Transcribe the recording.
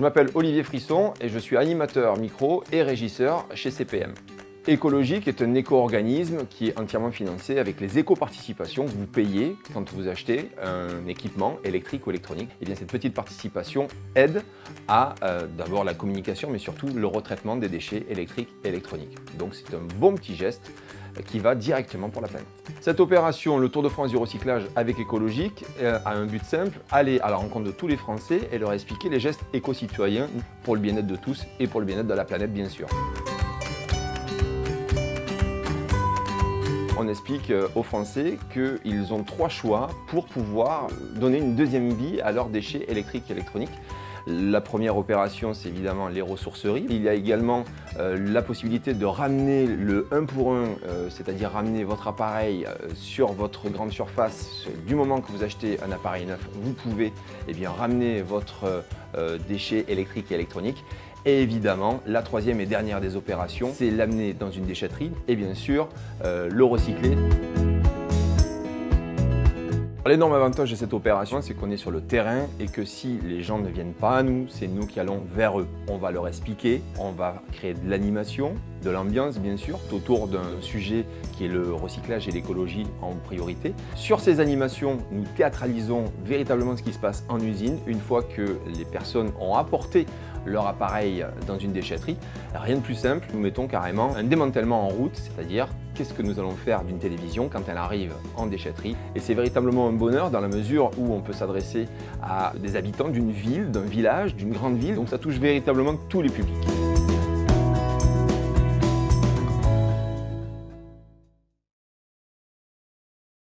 m'appelle Olivier Frisson et je suis animateur micro et régisseur chez CPM. Ecologique est un éco-organisme qui est entièrement financé avec les éco-participations que vous payez quand vous achetez un équipement électrique ou électronique. Et bien cette petite participation aide à d'abord la communication, mais surtout le retraitement des déchets électriques et électroniques. Donc c'est un bon petit geste qui va directement pour la planète. Cette opération, le Tour de France du recyclage avec Ecologique, a un but simple, aller à la rencontre de tous les Français et leur expliquer les gestes éco-citoyens pour le bien-être de tous et pour le bien-être de la planète bien sûr. On explique aux Français qu'ils ont 3 choix pour pouvoir donner une deuxième vie à leurs déchets électriques et électroniques. La première opération, c'est évidemment les ressourceries. Il y a également la possibilité de ramener le 1 pour 1, c'est-à-dire ramener votre appareil sur votre grande surface. Du moment que vous achetez un appareil neuf, vous pouvez ramener votre déchet électrique et électronique. Et évidemment, la troisième et dernière des opérations, c'est l'amener dans une déchetterie et bien sûr le recycler. L'énorme avantage de cette opération, c'est qu'on est sur le terrain et que si les gens ne viennent pas à nous, c'est nous qui allons vers eux. On va leur expliquer, on va créer de l'animation, de l'ambiance bien sûr, autour d'un sujet qui est le recyclage et l'écologie en priorité. Sur ces animations, nous théâtralisons véritablement ce qui se passe en usine une fois que les personnes ont apporté leur appareil dans une déchetterie. Rien de plus simple, nous mettons carrément un démantèlement en route, c'est-à-dire qu'est-ce que nous allons faire d'une télévision quand elle arrive en déchetterie. Et c'est véritablement un bonheur dans la mesure où on peut s'adresser à des habitants d'une ville, d'un village, d'une grande ville. Donc ça touche véritablement tous les publics.